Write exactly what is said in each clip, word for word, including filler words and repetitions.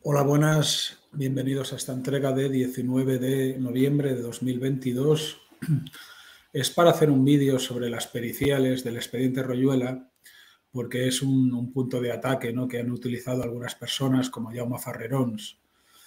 Hola, buenas. Bienvenidos a esta entrega de diecinueve de noviembre de dos mil veintidós. Es para hacer un vídeo sobre las periciales del expediente Royuela, porque es un, un punto de ataque, ¿no?, que han utilizado algunas personas como Jaume Farrerons.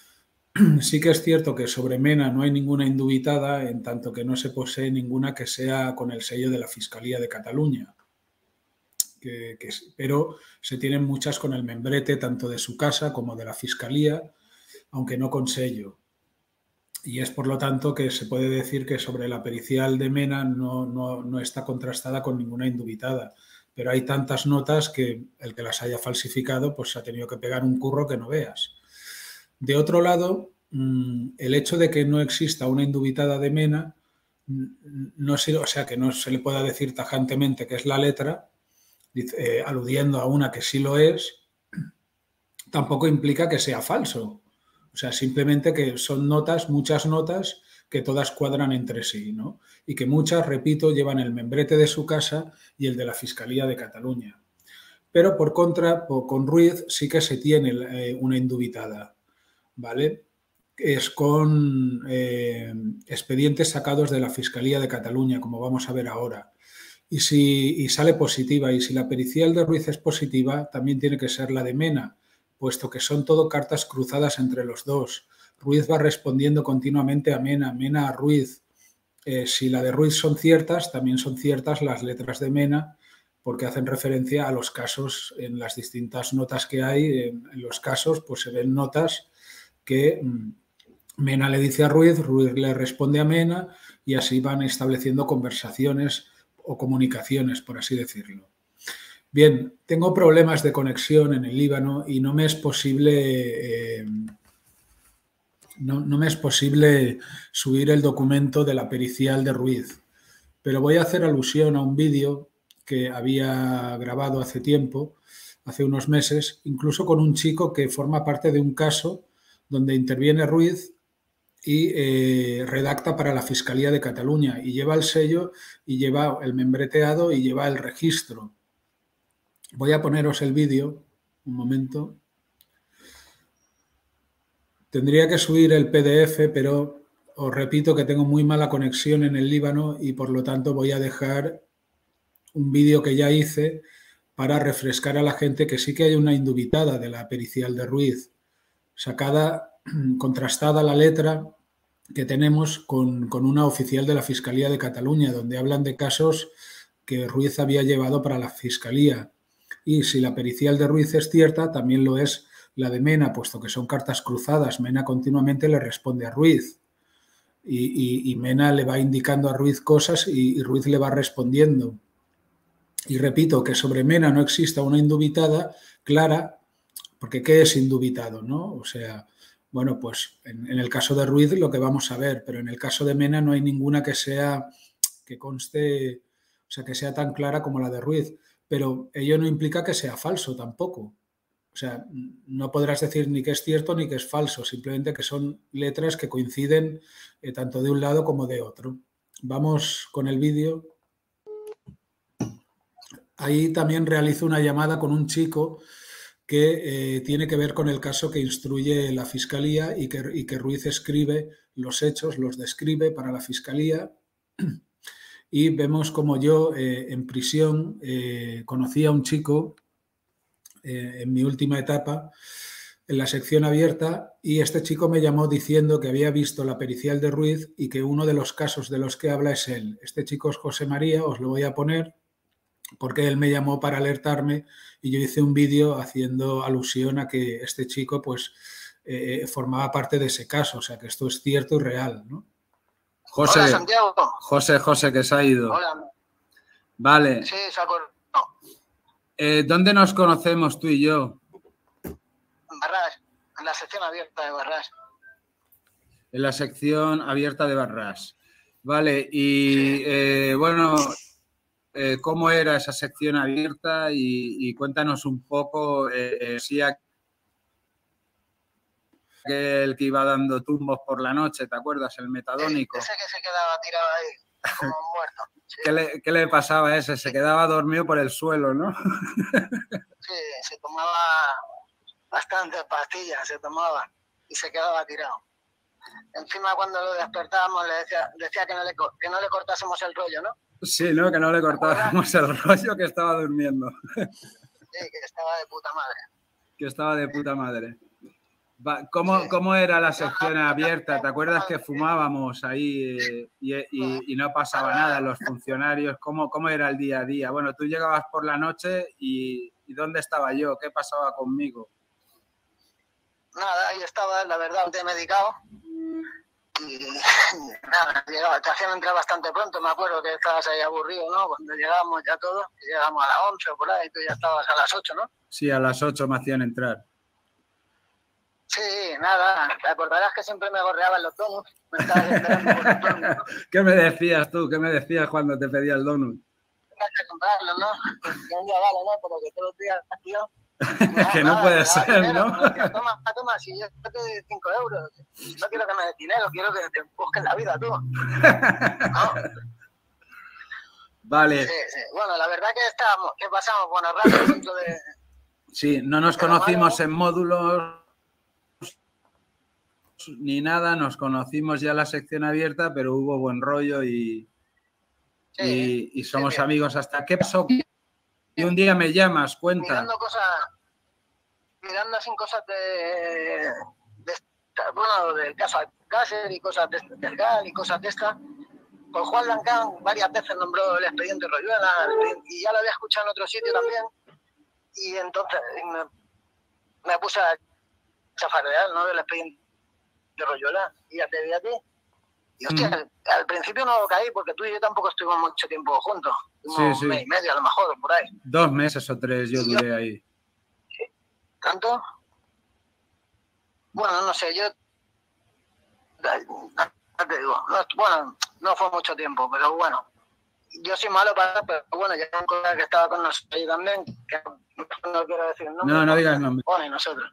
Sí que es cierto que sobre Mena no hay ninguna indubitada, en tanto que no se posee ninguna que sea con el sello de la Fiscalía de Cataluña. Que, que, pero se tienen muchas con el membrete tanto de su casa como de la Fiscalía, aunque no con sello. Y es por lo tanto que se puede decir que sobre la pericial de Mena no, no, no está contrastada con ninguna indubitada. Pero hay tantas notas que el que las haya falsificado pues se ha tenido que pegar un curro que no veas. De otro lado, el hecho de que no exista una indubitada de Mena, no se, o sea, que no se le pueda decir tajantemente que es la letra, eh, aludiendo a una que sí lo es, tampoco implica que sea falso. O sea, simplemente que son notas, muchas notas, que todas cuadran entre sí, ¿no? Y que muchas, repito, llevan el membrete de su casa y el de la Fiscalía de Cataluña. Pero por contra, con Ruiz sí que se tiene eh, una indubitada, ¿vale? Es con eh, expedientes sacados de la Fiscalía de Cataluña, como vamos a ver ahora. Y si y sale positiva, y si la pericial de Ruiz es positiva, también tiene que ser la de Mena, puesto que son todo cartas cruzadas entre los dos. Ruiz va respondiendo continuamente a Mena, Mena a Ruiz. Eh, si la de Ruiz son ciertas, también son ciertas las letras de Mena, porque hacen referencia a los casos en las distintas notas que hay. En, en los casos, pues se ven notas que mmm, Mena le dice a Ruiz, Ruiz le responde a Mena, y así van estableciendo conversaciones o comunicaciones, por así decirlo. Bien, tengo problemas de conexión en el Líbano y no me es posible eh, no, no me es posible subir el documento de la pericial de Ruiz, pero voy a hacer alusión a un vídeo que había grabado hace tiempo, hace unos meses, incluso con un chico que forma parte de un caso donde interviene Ruiz y eh, redacta para la Fiscalía de Cataluña y lleva el sello y lleva el membreteado y lleva el registro. Voy a poneros el vídeo, un momento. Tendría que subir el P D F, pero os repito que tengo muy mala conexión en el Líbano y por lo tanto voy a dejar un vídeo que ya hice para refrescar a la gente que sí que hay una indubitada de la pericial de Ruiz, sacada, contrastada la letra que tenemos con, con una oficial de la Fiscalía de Cataluña, donde hablan de casos que Ruiz había llevado para la Fiscalía. Y si la pericial de Ruiz es cierta, también lo es la de Mena, puesto que son cartas cruzadas. Mena continuamente le responde a Ruiz y, y, y Mena le va indicando a Ruiz cosas y, y Ruiz le va respondiendo. Y repito, que sobre Mena no exista una indubitada clara, porque ¿qué es indubitado, no? O sea, bueno, pues en, en el caso de Ruiz lo que vamos a ver, pero en el caso de Mena no hay ninguna que sea, que conste, o sea, que sea tan clara como la de Ruiz, pero ello no implica que sea falso tampoco. O sea, no podrás decir ni que es cierto ni que es falso, simplemente que son letras que coinciden eh, tanto de un lado como de otro. Vamos con el vídeo. Ahí también realizo una llamada con un chico que eh, tiene que ver con el caso que instruye la Fiscalía y que, y que Ruiz escribe los hechos, los describe para la Fiscalía. Y vemos como yo eh, en prisión eh, conocí a un chico eh, en mi última etapa en la sección abierta y este chico me llamó diciendo que había visto la pericial de Ruiz y que uno de los casos de los que habla es él. Este chico es José María, os lo voy a poner, porque él me llamó para alertarme y yo hice un vídeo haciendo alusión a que este chico pues eh, formaba parte de ese caso, o sea que esto es cierto y real, ¿no? José, hola, Santiago. José, José, que se ha ido. Hola. Vale. Sí, se ha acordado. Eh, ¿Dónde nos conocemos tú y yo? En Barrás, en la sección abierta de Barrás. En la sección abierta de Barrás. Vale, y sí. eh, bueno, eh, ¿cómo era esa sección abierta? Y, y cuéntanos un poco eh, eh, si aquel que iba dando tumbos por la noche, ¿te acuerdas? El metadónico. Ese que se quedaba tirado ahí, como muerto. Sí. ¿Qué, le, ¿Qué le pasaba a ese? Se quedaba dormido por el suelo, ¿no? Sí, se tomaba, bastantes pastillas se tomaba y se quedaba tirado. Encima cuando lo despertábamos le decía, decía que, no le, que no le cortásemos el rollo, ¿no? Sí, ¿no? Que no le cortásemos el rollo, que estaba durmiendo. Sí, que estaba de puta madre. Que estaba de puta madre. ¿Cómo, sí. ¿Cómo era la sección abierta? ¿Te acuerdas que fumábamos ahí eh, y, y, y no pasaba nada? Los funcionarios, ¿cómo, ¿cómo era el día a día? Bueno, tú llegabas por la noche y, y ¿dónde estaba yo? ¿Qué pasaba conmigo? Nada, ahí estaba, la verdad, medicado. Y nada, llegaba, te hacían entrar bastante pronto, me acuerdo que estabas ahí aburrido, ¿no? Cuando llegábamos ya todos, llegamos a las once o por ahí, tú ya estabas a las ocho, ¿no? Sí, a las ocho me hacían entrar. Sí, nada, te acordarás que siempre me gorreaban los donuts. Me estabas esperando por los donuts, ¿no? ¿Qué me decías tú? ¿Qué me decías cuando te pedía el donut? Tienes que comprarlo, ¿no? Y un día vale, ¿no? Pero que todos los días, tío. Que no puede ser, dinero, ¿no? Decía, toma, toma, si yo te doy cinco euros. No quiero que me des dinero, quiero que te busques la vida, tú. ¿No? Vale. Sí, sí. Bueno, la verdad que estábamos, que pasamos buenas ratos dentro de... Sí, no nos conocimos malo, en módulos ni nada, nos conocimos ya en la sección abierta, pero hubo buen rollo y, sí, y, y somos sí, amigos hasta... ¿Qué pasó? Y un día me llamas, cuenta. Mirando cosas, mirando así cosas de, de bueno, del caso Alcácer y cosas de, del G A L y cosas de estas. Pues Juan Lancán varias veces nombró el expediente Royuela y ya lo había escuchado en otro sitio también. Y entonces me, me puse a chafardear, ¿no? Del expediente de Royuela y ya te vi a ti. Y hostia, mm. al, al principio no caí porque tú y yo tampoco estuvimos mucho tiempo juntos. Sí, sí. Un mes y medio a lo mejor, por ahí. Dos meses o tres yo y duré yo, ahí. ¿Tanto? Bueno, no sé, yo... No te digo, no, bueno, no fue mucho tiempo, pero bueno. Yo soy malo para... Pero bueno, ya un colega que estaba con nosotros ahí también, que no quiero decir el nombre. No, no digas nombre. Bueno, y nosotros.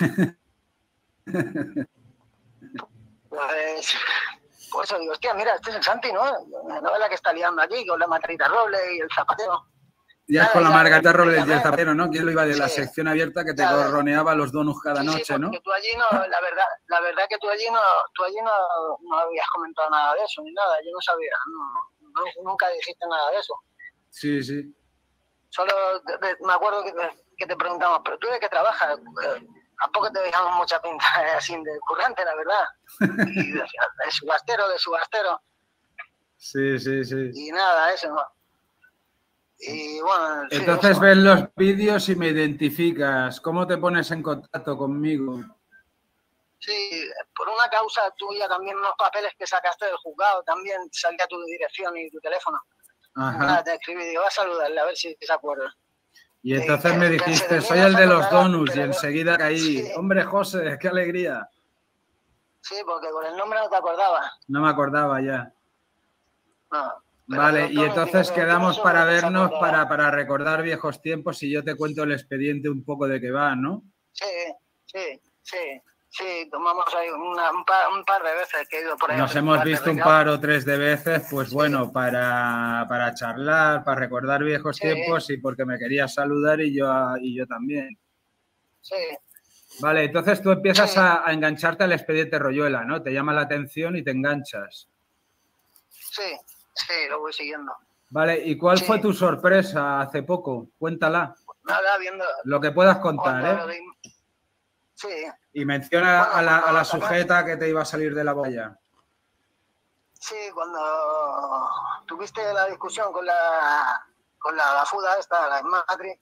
Pues... Por eso digo, hostia, mira, este es el Santi, ¿no? La novela que está liando aquí con la Margarita Robles y el Zapatero. Ya es con la Margarita Robles y el Zapatero, ¿no? ¿Quién lo iba de la sí. sección abierta que te ya, gorroneaba los donuts cada sí, noche, sí, ¿no? Que tú allí no, la verdad, la verdad que tú allí no, tú allí no, no habías comentado nada de eso, ni nada, yo no sabía, no, no, nunca dijiste nada de eso. Sí, sí. Solo de, de, me acuerdo que te, que te preguntamos, ¿pero tú de qué trabajas? Tampoco te dejamos mucha pinta así de currante, la verdad. Y de, de subastero, de subastero. Sí, sí, sí. Y nada, eso, ¿no? Y bueno, entonces sí, ves los vídeos y me identificas. ¿Cómo te pones en contacto conmigo? Sí, por una causa tuya también, unos papeles que sacaste del juzgado, también salía tu dirección y tu teléfono. Ajá. Nada, te escribí y digo, voy a saludarle a ver si se acuerda. Y entonces eh, me dijiste, soy el de los donuts, y enseguida caí. Sí. Hombre, José, qué alegría. Sí, porque con el nombre no te acordabas. No me acordaba ya. No. Vale, y entonces quedamos para vernos, para, para recordar viejos tiempos y yo te cuento el expediente un poco de qué va, ¿no? Sí, sí, sí, sí, tomamos ahí una, un, par, un par de veces que he ido por ahí. Nos hemos visto un par o tres de veces, pues sí. Bueno, para, para charlar, para recordar viejos sí. tiempos y porque me querías saludar y yo, y yo también. Sí. Vale, entonces tú empiezas sí. a, a engancharte al expediente Royuela, ¿no? Te llama la atención y te enganchas. Sí. Sí, lo voy siguiendo. Vale, ¿y cuál sí. fue tu sorpresa hace poco? Cuéntala. Nada, viendo... Lo que puedas contar, ¿eh? Sí. Y menciona bueno, a la, a la sujeta que te iba a salir de la boya. Sí, cuando tuviste la discusión con la con la, la fuda esta, la madre,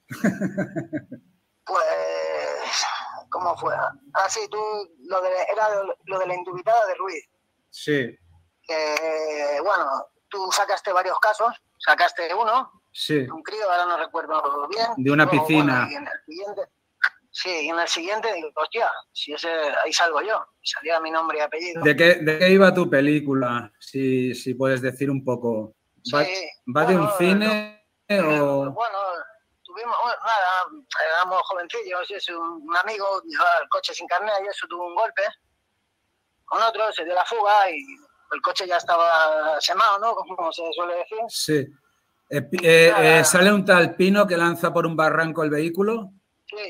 pues, ¿cómo fue? Ah, sí, tú, lo de, era lo, lo de la indubitada de Ruiz. Sí. Que, bueno... Tú sacaste varios casos, sacaste uno, sí. un crío, ahora no recuerdo bien. De una luego, piscina. Bueno, y en el siguiente, sí, y en el siguiente digo, hostia, si ese, ahí salgo yo. Salía mi nombre y apellido. ¿De qué, de qué iba tu película? Si, si puedes decir un poco. ¿Va, sí, ¿va bueno, de un cine no, o...? Bueno, tuvimos, bueno, nada, éramos jovencillos y eso, un amigo llevaba el coche sin carnet y eso tuvo un golpe. Con otro se dio la fuga y... El coche ya estaba semado, ¿no? Como se suele decir. Sí. Eh, eh, eh, ¿Sale un tal Pino que lanza por un barranco el vehículo? Sí,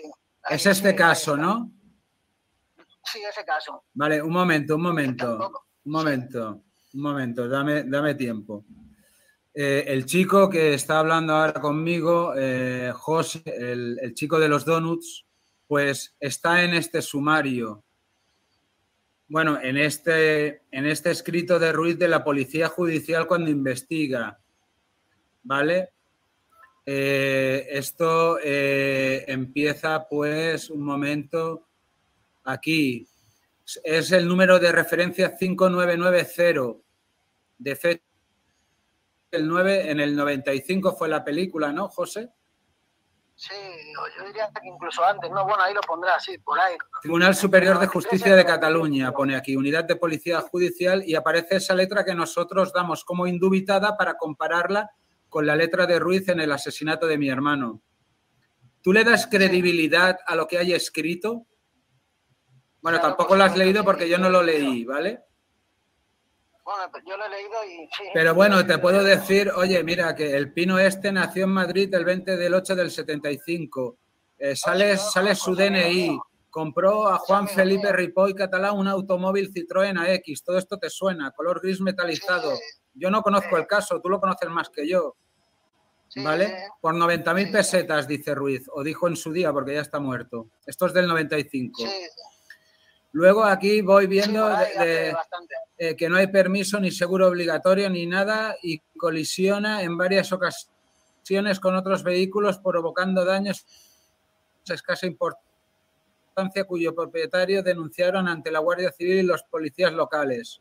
Es este sí, caso, ¿no? Sí, ese caso. Vale, un momento, un momento. Un momento, un momento, dame, dame tiempo. Eh, el chico que está hablando ahora conmigo, eh, José, el, el chico de los donuts, pues está en este sumario. Bueno, en este, en este escrito de Ruiz de la Policía Judicial cuando investiga, ¿vale? Eh, esto eh, empieza, pues, un momento, aquí. Es el número de referencia cinco nueve nueve cero, de fecha el nueve, en el noventa y cinco fue la película, ¿no, José? Sí, yo diría que incluso antes, no, bueno, ahí lo pondrá, sí, por ahí. Tribunal Superior de Justicia de Cataluña, pone aquí, Unidad de Policía Judicial, y aparece esa letra que nosotros damos como indubitada para compararla con la letra de Ruiz en el asesinato de mi hermano. ¿Tú le das credibilidad a lo que hay escrito? Bueno, Claro, tampoco por lo has supuesto, leído sí, porque yo no lo leí, ¿vale? Bueno, pues yo lo he leído y sí. Pero bueno, te puedo decir, oye, mira, que el Pino este nació en Madrid el veinte del ocho del setenta y cinco. Eh, sale, sale su D N I. Compró a Juan Felipe Ripoll Catalán un automóvil Citroën A X. Todo esto te suena, color gris metalizado. Yo no conozco el caso, tú lo conoces más que yo. ¿Vale? Por noventa mil pesetas, dice Ruiz, o dijo en su día porque ya está muerto. Esto es del noventa y cinco. Luego aquí voy viendo de, de, eh, que no hay permiso ni seguro obligatorio ni nada y colisiona en varias ocasiones con otros vehículos provocando daños de escasa importancia cuyo propietario denunciaron ante la Guardia Civil y los policías locales.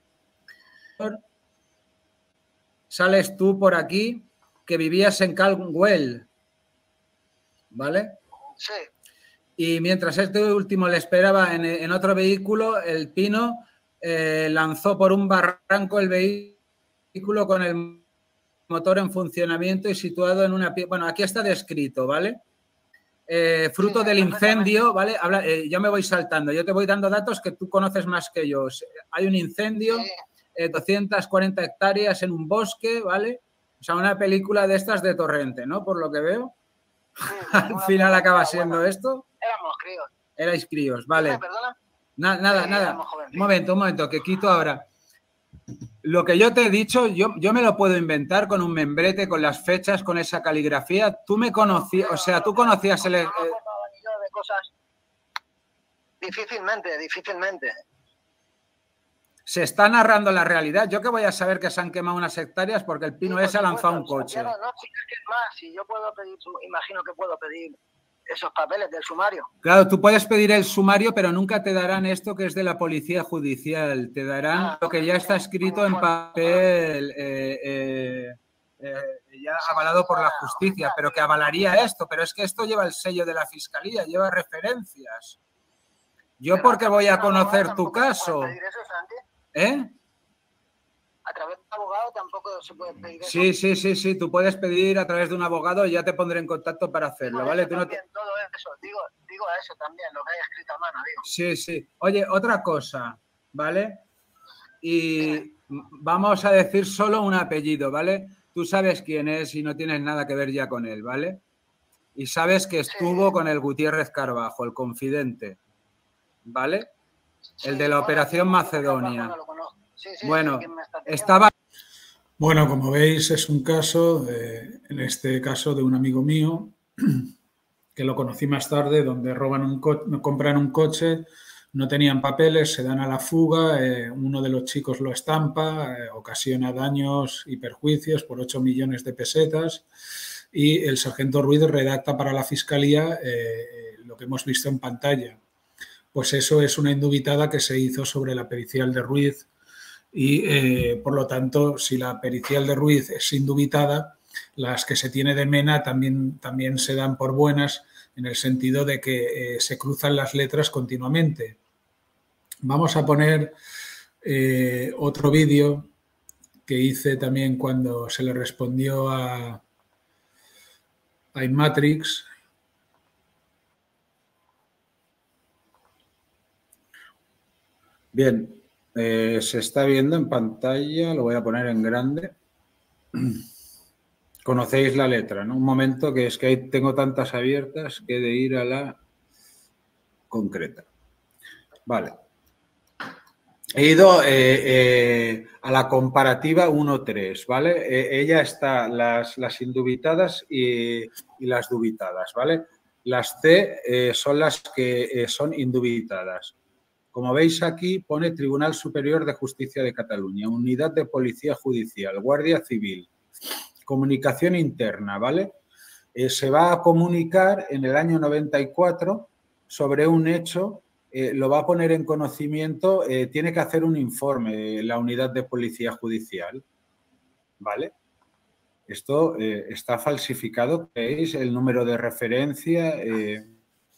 Sales tú por aquí que vivías en Calwell, ¿vale? Sí. Y mientras este último le esperaba en, en otro vehículo, el Pino eh, lanzó por un barranco el vehículo con el motor en funcionamiento y situado en una... Bueno, aquí está descrito, ¿vale? Eh, fruto sí, del incendio, ¿vale? Habla, eh, yo me voy saltando, yo te voy dando datos que tú conoces más que yo. Hay un incendio, sí. eh, doscientas cuarenta hectáreas en un bosque, ¿vale? O sea, una película de estas de Torrente, ¿no? Por lo que veo. Sí, al final acaba siendo buena. Esto. Éramos críos. Erais críos, vale. ¿Perdona? Na, nada, sí, nada. Un momento, un momento, que quito ahora. Lo que yo te he dicho, yo, yo me lo puedo inventar con un membrete, con las fechas, con esa caligrafía. Tú me conocías, o sea, tú conocías el... Eh, de cosas. Difícilmente, difícilmente. Se está narrando la realidad. Yo que voy a saber que se han quemado unas hectáreas porque el Pino sí, ese ha lanzado un coche. No, no, si es más, si yo puedo pedir, imagino que puedo pedir esos papeles del sumario. Claro, tú puedes pedir el sumario, pero nunca te darán esto que es de la Policía Judicial. Te darán ah, lo que ya está escrito en papel, eh, eh, eh, ya avalado por la justicia, pero que avalaría esto. Pero es que esto lleva el sello de la Fiscalía, lleva referencias. Yo porque voy a conocer tu caso. ¿Eh? A través de un abogado tampoco se puede pedir eso. Sí, sí, sí, sí, tú puedes pedir a través de un abogado y ya te pondré en contacto para hacerlo, digo ¿vale? Tú también, no te... todo eso, digo, digo eso también, lo que hay escrito a mano, digo. Sí, sí. Oye, otra cosa, ¿vale? Y sí. Vamos a decir solo un apellido, ¿vale? Tú sabes quién es y no tienes nada que ver ya con él, ¿vale? Y sabes que estuvo sí. con el Gutiérrez Carbajo, el confidente, ¿vale? Sí, el de la Operación bueno, Macedonia. No sí, sí, bueno, sí, estaba... Bueno, como veis, es un caso, de, en este caso, de un amigo mío, que lo conocí más tarde, donde roban un co compran un coche, no tenían papeles, se dan a la fuga, eh, uno de los chicos lo estampa, eh, ocasiona daños y perjuicios por ocho millones de pesetas y el sargento Ruiz redacta para la Fiscalía eh, lo que hemos visto en pantalla. Pues eso es una indubitada que se hizo sobre la pericial de Ruiz y, eh, por lo tanto, si la pericial de Ruiz es indubitada, las que se tiene de Mena también, también se dan por buenas en el sentido de que eh, se cruzan las letras continuamente. Vamos a poner eh, otro vídeo que hice también cuando se le respondió a, a Inmatrix. Bien, eh, se está viendo en pantalla, lo voy a poner en grande. Conocéis la letra, ¿no? Un momento que es que ahí tengo tantas abiertas que he de ir a la concreta. Vale. He ido eh, eh, a la comparativa uno tres, ¿vale? Eh, ella está las, las indubitadas y, y las dubitadas, ¿vale? Las C eh, son las que eh, son indubitadas. Como veis aquí pone Tribunal Superior de Justicia de Cataluña, Unidad de Policía Judicial, Guardia Civil, Comunicación Interna, ¿vale? Eh, se va a comunicar en el año noventa y cuatro sobre un hecho. Eh, lo va a poner en conocimiento, eh, tiene que hacer un informe la unidad de policía judicial, ¿vale? Esto eh, está falsificado, ¿veis? El número de referencia, eh,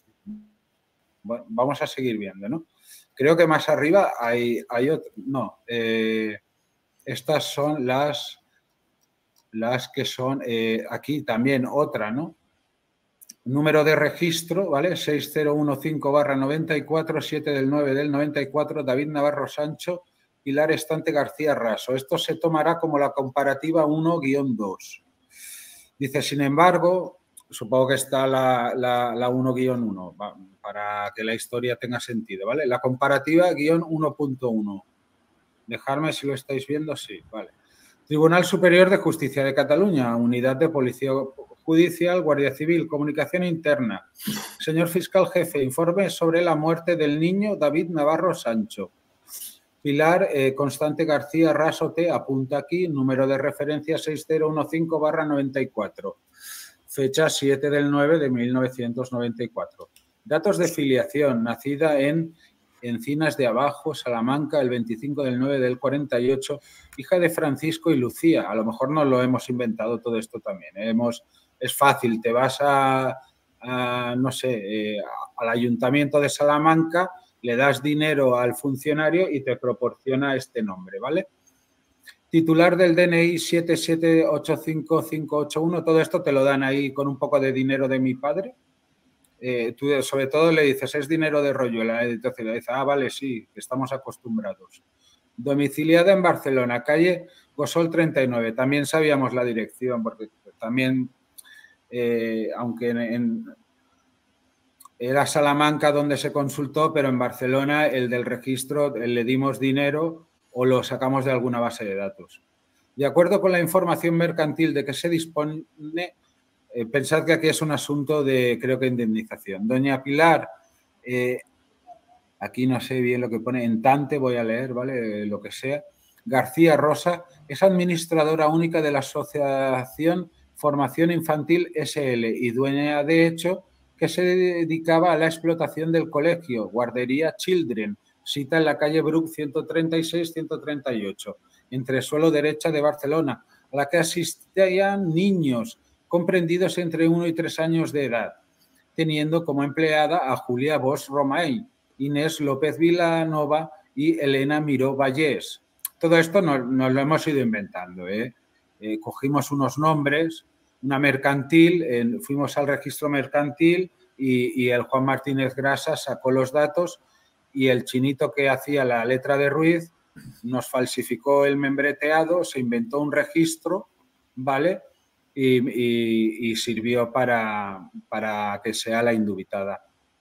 bueno, vamos a seguir viendo, ¿no? Creo que más arriba hay, hay otro, no, eh, estas son las, las que son, eh, aquí también otra, ¿no? Número de registro, ¿vale? seis cero uno cinco barra noventa y cuatro, siete del nueve del noventa y cuatro, David Navarro Sancho, Pilar Estante García Raso. Esto se tomará como la comparativa uno guión dos. Dice, sin embargo, supongo que está la, la, la uno guión uno, para que la historia tenga sentido, ¿vale? La comparativa guión uno punto uno. Dejadme si lo estáis viendo, sí, vale. Tribunal Superior de Justicia de Cataluña, Unidad de Policía Judicial, Guardia Civil, Comunicación Interna. Señor Fiscal Jefe, informe sobre la muerte del niño David Navarro Sancho. Pilar eh, Constante García Raso T, apunta aquí, número de referencia seis cero uno cinco barra noventa y cuatro. Fecha siete del nueve de mil novecientos noventa y cuatro. Datos de filiación, nacida en Encinas de Abajo, Salamanca, el veinticinco del nueve del cuarenta y ocho, hija de Francisco y Lucía. A lo mejor no lo hemos inventado todo esto también. ¿eh? Hemos, es fácil, te vas a, a no sé, eh, al ayuntamiento de Salamanca, le das dinero al funcionario y te proporciona este nombre, ¿vale? Titular del D N I siete siete ocho cinco cinco ocho uno, todo esto te lo dan ahí con un poco de dinero de mi padre. Eh, tú sobre todo le dices, es dinero de Royuela, entonces le dices, ah, vale, sí, estamos acostumbrados. Domiciliada en Barcelona, calle Gosol treinta y nueve, también sabíamos la dirección, porque también, eh, aunque en, en, era Salamanca donde se consultó, pero en Barcelona el del registro le dimos dinero o lo sacamos de alguna base de datos. De acuerdo con la información mercantil de que se dispone, Eh, pensad que aquí es un asunto de, creo que, indemnización. Doña Pilar, eh, aquí no sé bien lo que pone, en tante voy a leer, ¿vale? Lo que sea. García Rosa es administradora única de la Asociación Formación Infantil S L y dueña de hecho que se dedicaba a la explotación del colegio, guardería Children, cita en la calle Bruc ciento treinta y seis ciento treinta y ocho, entre suelo derecha de Barcelona, a la que asistían niños comprendidos entre uno y tres años de edad, teniendo como empleada a Julia Bosch Romain, Inés López Vilanova y Elena Miró Vallés. Todo esto nos, nos lo hemos ido inventando. ¿eh? Eh, cogimos unos nombres, una mercantil, eh, fuimos al registro mercantil y, y el Juan Martínez Grasa sacó los datos y el chinito que hacía la letra de Ruiz nos falsificó el membreteado, se inventó un registro, ¿vale?, Y, y, y sirvió para, para que sea la indubitada.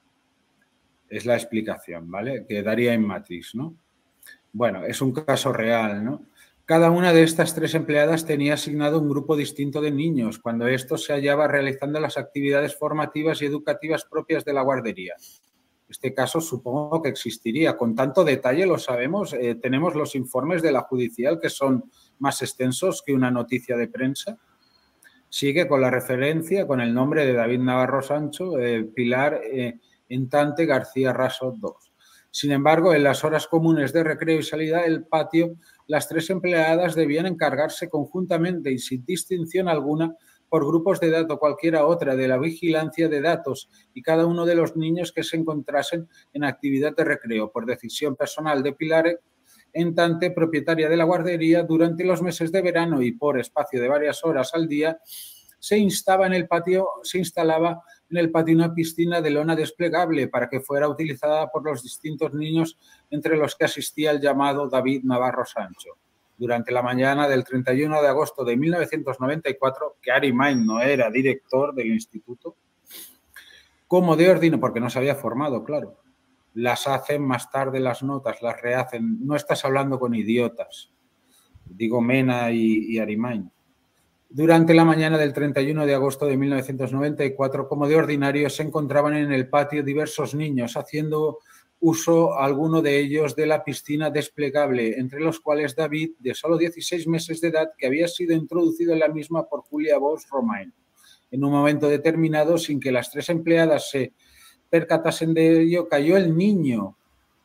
Es la explicación, ¿vale? Que daría en Matrix, ¿no? Bueno, es un caso real, ¿no? Cada una de estas tres empleadas tenía asignado un grupo distinto de niños cuando estos se hallaba realizando las actividades formativas y educativas propias de la guardería. Este caso supongo que existiría. Con tanto detalle lo sabemos. Eh, tenemos los informes de la judicial que son más extensos que una noticia de prensa. Sigue con la referencia, con el nombre de David Navarro Sancho, eh, Pilar eh, Entante García Raso dos. Sin embargo, en las horas comunes de recreo y salida del patio, las tres empleadas debían encargarse conjuntamente y sin distinción alguna por grupos de edad o cualquiera otra de la vigilancia de datos y cada uno de los niños que se encontrasen en actividad de recreo por decisión personal de Pilar Entante, propietaria de la guardería. Durante los meses de verano y por espacio de varias horas al día, se instaba en el patio, se instalaba en el patio una piscina de lona desplegable para que fuera utilizada por los distintos niños entre los que asistía el llamado David Navarro Sancho. Durante la mañana del treinta y uno de agosto de mil novecientos noventa y cuatro, que Ari Main no era director del instituto, como de ordinario, porque no se había formado, claro, las hacen más tarde las notas, las rehacen. No estás hablando con idiotas, digo Mena y, y Arimain. Durante la mañana del treinta y uno de agosto de mil novecientos noventa y cuatro, como de ordinario, se encontraban en el patio diversos niños haciendo uso alguno de ellos de la piscina desplegable, entre los cuales David, de solo dieciséis meses de edad, que había sido introducido en la misma por Julia Bosch-Romain. En un momento determinado, sin que las tres empleadas se percatasen de ello, cayó el niño.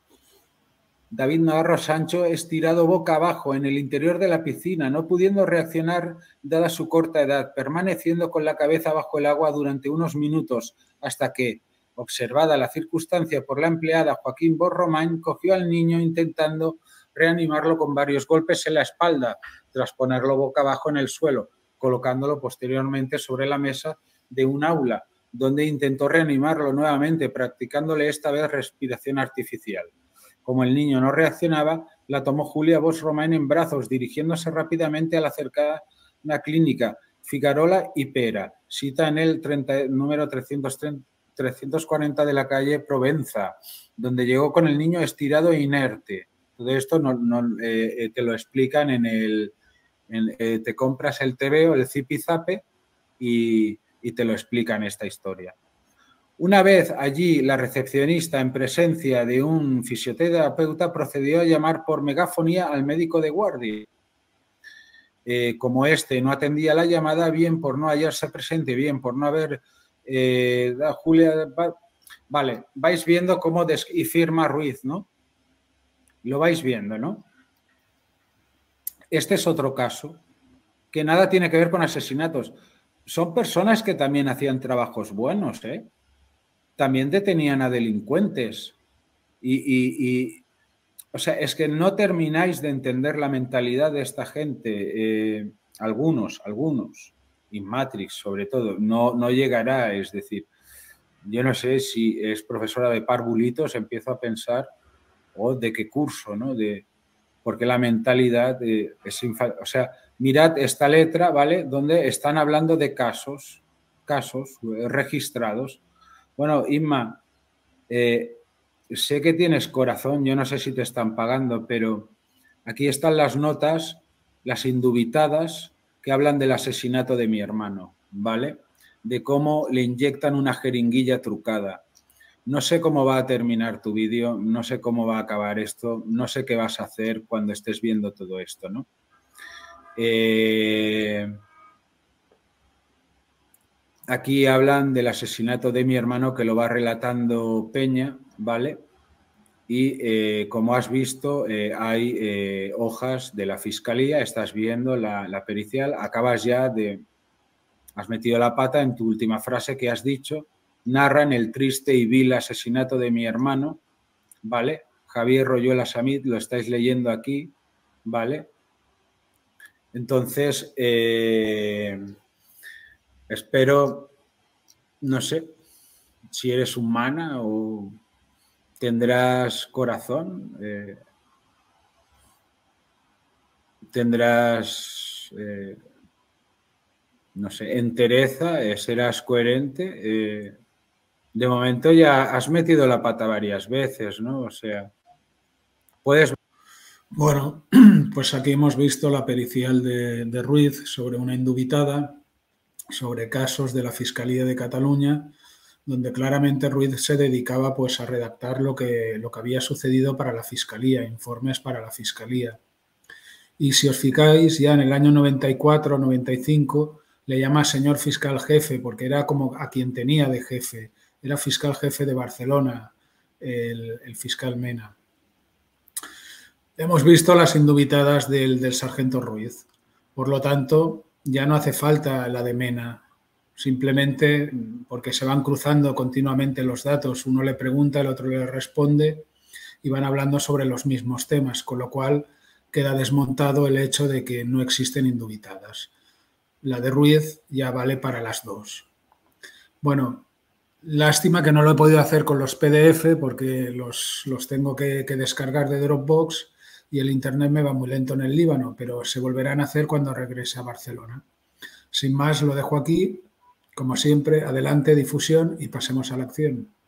David Navarro Sancho, estirado boca abajo en el interior de la piscina, no pudiendo reaccionar dada su corta edad, permaneciendo con la cabeza bajo el agua durante unos minutos, hasta que, observada la circunstancia por la empleada Joaquín Bosch-Romain, cogió al niño intentando reanimarlo con varios golpes en la espalda, tras ponerlo boca abajo en el suelo, colocándolo posteriormente sobre la mesa de un aula, donde intentó reanimarlo nuevamente, practicándole esta vez respiración artificial. Como el niño no reaccionaba, la tomó Julia Bosch-Romain en brazos, dirigiéndose rápidamente a la cercana clínica Figarola y Pera, cita en el treinta, número trescientos cuarenta de la calle Provenza, donde llegó con el niño estirado e inerte. Todo esto no, no, eh, te lo explican en el... En, eh, te compras el T V o el Zipizape y, y te lo explican esta historia. Una vez allí, la recepcionista, en presencia de un fisioterapeuta, procedió a llamar por megafonía al médico de guardia. Eh, como este no atendía la llamada, bien por no hallarse presente, bien por no haber... Eh, Julia, vale, vais viendo cómo... Des, y firma Ruiz, ¿no? Lo vais viendo, ¿no? Este es otro caso que nada tiene que ver con asesinatos. Son personas que también hacían trabajos buenos, ¿eh? También detenían a delincuentes. Y, y, y, o sea, es que no termináis de entender la mentalidad de esta gente. Eh, algunos, algunos, y Matrix sobre todo, no, no llegará. Es decir, yo no sé si es profesora de parvulitos, empiezo a pensar, o oh, de qué curso, ¿no? De, porque la mentalidad eh, es... O sea, mirad esta letra, ¿vale? Donde están hablando de casos, casos eh, registrados. Bueno, Inma, eh, sé que tienes corazón, yo no sé si te están pagando, pero aquí están las notas, las indubitadas, que hablan del asesinato de mi hermano, ¿vale? De cómo le inyectan una jeringuilla trucada. No sé cómo va a terminar tu vídeo, no sé cómo va a acabar esto, no sé qué vas a hacer cuando estés viendo todo esto, ¿no? Eh... Aquí hablan del asesinato de mi hermano, que lo va relatando Peña, ¿vale? Y eh, como has visto, eh, hay eh, hojas de la fiscalía, estás viendo la, la pericial, acabas ya de... Has metido la pata en tu última frase que has dicho, narran el triste y vil asesinato de mi hermano, ¿vale? Javier Royuela Samit, lo estáis leyendo aquí, ¿vale? Entonces, eh, espero, no sé, si eres humana o tendrás corazón, eh, tendrás, eh, no sé, entereza, eh, serás coherente. Eh, de momento ya has metido la pata varias veces, ¿no? O sea, puedes... Bueno, pues aquí hemos visto la pericial de, de Ruiz sobre una indubitada, sobre casos de la Fiscalía de Cataluña, donde claramente Ruiz se dedicaba pues a redactar lo que, lo que había sucedido para la Fiscalía, informes para la Fiscalía. Y si os fijáis, ya en el año noventa y cuatro noventa y cinco le llama señor fiscal jefe, porque era como a quien tenía de jefe. Era fiscal jefe de Barcelona, el, el fiscal Mena. Hemos visto las indubitadas del, del sargento Ruiz. Por lo tanto, ya no hace falta la de Mena. Simplemente porque se van cruzando continuamente los datos. Uno le pregunta, el otro le responde y van hablando sobre los mismos temas, con lo cual queda desmontado el hecho de que no existen indubitadas. La de Ruiz ya vale para las dos. Bueno, lástima que no lo he podido hacer con los P D F porque los, los tengo que, que descargar de Dropbox y el internet me va muy lento en el Líbano, pero se volverán a hacer cuando regrese a Barcelona. Sin más, lo dejo aquí. Como siempre, adelante, difusión y pasemos a la acción.